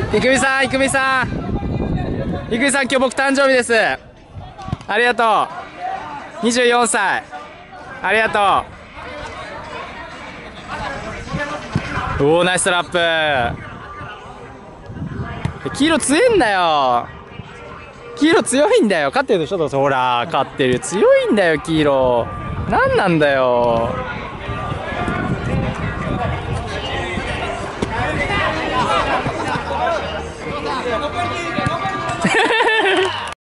いくみさん、いくみさん、いくみさん、今日僕誕生日です。ありがとう。24歳。ありがとう。おお、ナイストラップ。黄色強いんだよ。黄色強いんだよ。勝ってるでしょ。ほら、勝ってる。強いんだよ、黄色。なんなんだよ。